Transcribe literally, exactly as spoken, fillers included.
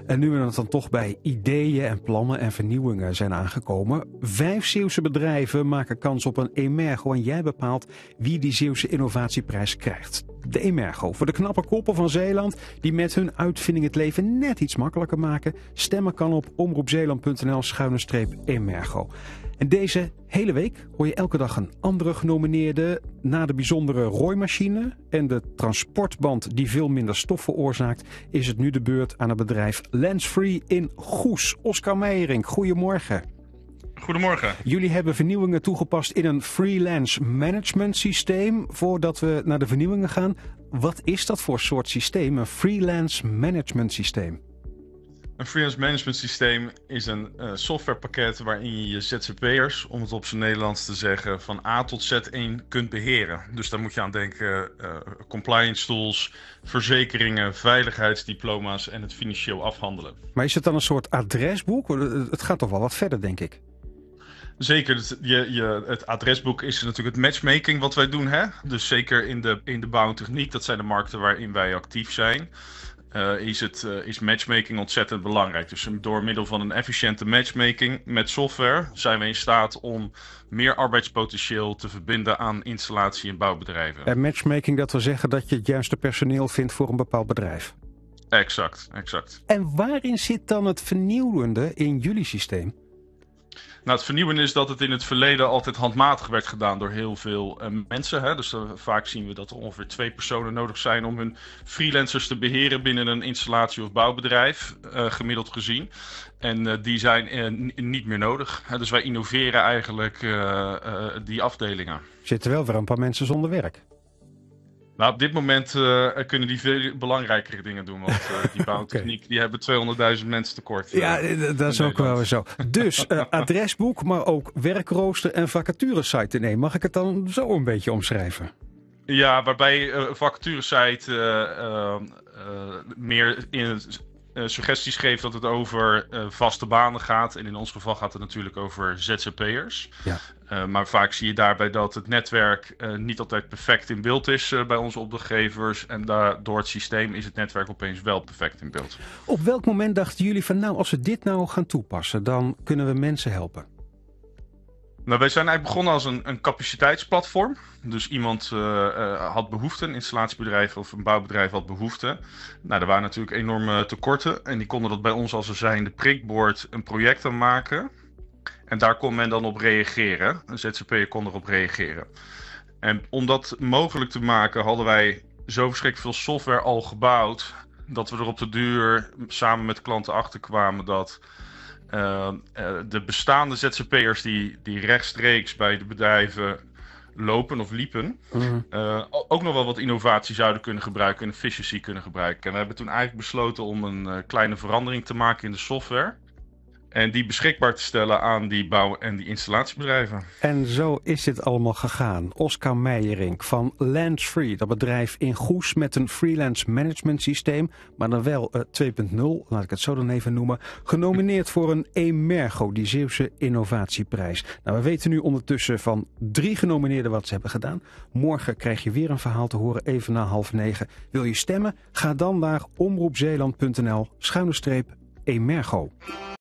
En nu we het dan toch bij ideeën en plannen en vernieuwingen zijn aangekomen. Vijf Zeeuwse bedrijven maken kans op een Emergo en jij bepaalt wie die Zeeuwse innovatieprijs krijgt. De Emergo voor de knappe koppen van Zeeland die met hun uitvinding het leven net iets makkelijker maken. Stemmen kan op omroepzeeland.nl schuine streep Emergo. En deze hele week hoor je elke dag een andere genomineerde. Na de bijzondere rooimachine en de transportband die veel minder stof veroorzaakt, is het nu de beurt aan het bedrijf Lensfree in Goes. Oscar Meijering, goedemorgen. Goedemorgen. Jullie hebben vernieuwingen toegepast in een freelance management systeem. Voordat we naar de vernieuwingen gaan, wat is dat voor soort systeem, een freelance management systeem? Een freelance management systeem is een uh, softwarepakket waarin je je Z Z P'ers, om het op zijn Nederlands te zeggen, van A tot Z één kunt beheren. Dus daar moet je aan denken, uh, compliance tools, verzekeringen, veiligheidsdiploma's en het financieel afhandelen. Maar is het dan een soort adresboek? Het gaat toch wel wat verder, denk ik. Zeker, het, je, je, het adresboek is natuurlijk het matchmaking wat wij doen, hè? Dus zeker in de, in de bouw en techniek, dat zijn de markten waarin wij actief zijn. Uh, is, het, uh, is matchmaking ontzettend belangrijk. Dus door middel van een efficiënte matchmaking met software zijn we in staat om meer arbeidspotentieel te verbinden aan installatie- en bouwbedrijven. En matchmaking, dat wil zeggen dat je het juiste personeel vindt voor een bepaald bedrijf? Exact, exact. En waarin zit dan het vernieuwende in jullie systeem? Nou, het vernieuwende is dat het in het verleden altijd handmatig werd gedaan door heel veel uh, mensen. Hè? Dus uh, vaak zien we dat er ongeveer twee personen nodig zijn om hun freelancers te beheren binnen een installatie- of bouwbedrijf, uh, gemiddeld gezien. En uh, die zijn uh, n- niet meer nodig. Hè? Dus wij innoveren eigenlijk uh, uh, die afdelingen. Zitten wel weer een paar mensen zonder werk. Nou, op dit moment uh, kunnen die veel belangrijkere dingen doen. Want uh, die bouwtechniek, okay. die hebben tweehonderdduizend mensen tekort. Uh, ja, dat is ook wel zo. Dus uh, adresboek, maar ook werkrooster en vacaturesite. Nee, mag ik het dan zo een beetje omschrijven? Ja, waarbij uh, vacaturesite uh, uh, uh, meer in het... Uh, suggesties geeft dat het over uh, vaste banen gaat. En in ons geval gaat het natuurlijk over Z Z P'ers. Ja. Uh, maar vaak zie je daarbij dat het netwerk uh, niet altijd perfect in beeld is uh, bij onze opdrachtgevers. En da- door het systeem is het netwerk opeens wel perfect in beeld. Op welk moment dachten jullie van nou, als we dit nou gaan toepassen, dan kunnen we mensen helpen? Nou, wij zijn eigenlijk begonnen als een, een capaciteitsplatform. Dus iemand uh, uh, had behoefte, een installatiebedrijf of een bouwbedrijf had behoefte. Nou, er waren natuurlijk enorme tekorten. En die konden dat bij ons als er zijnde prikbord een project aan maken. En daar kon men dan op reageren. Een Z Z P'er kon erop reageren. En om dat mogelijk te maken hadden wij zo verschrikkelijk veel software al gebouwd, dat we er op de duur samen met klanten achter kwamen dat Uh, uh, de bestaande Z Z P'ers die, die rechtstreeks bij de bedrijven lopen of liepen, mm-hmm. uh, ook nog wel wat innovatie zouden kunnen gebruiken en efficiency kunnen gebruiken. En we hebben toen eigenlijk besloten om een uh, kleine verandering te maken in de software en die beschikbaar te stellen aan die bouw- en die installatiebedrijven. En zo is dit allemaal gegaan. Oscar Meijering van Lensfree, dat bedrijf in Goes met een freelance management systeem, maar dan wel uh, twee punt nul, laat ik het zo dan even noemen, genomineerd voor een Emergo, die Zeeuwse innovatieprijs. Nou, we weten nu ondertussen van drie genomineerden wat ze hebben gedaan. Morgen krijg je weer een verhaal te horen, even na half negen. Wil je stemmen? Ga dan naar omroepzeeland.nl schuine streep Emergo.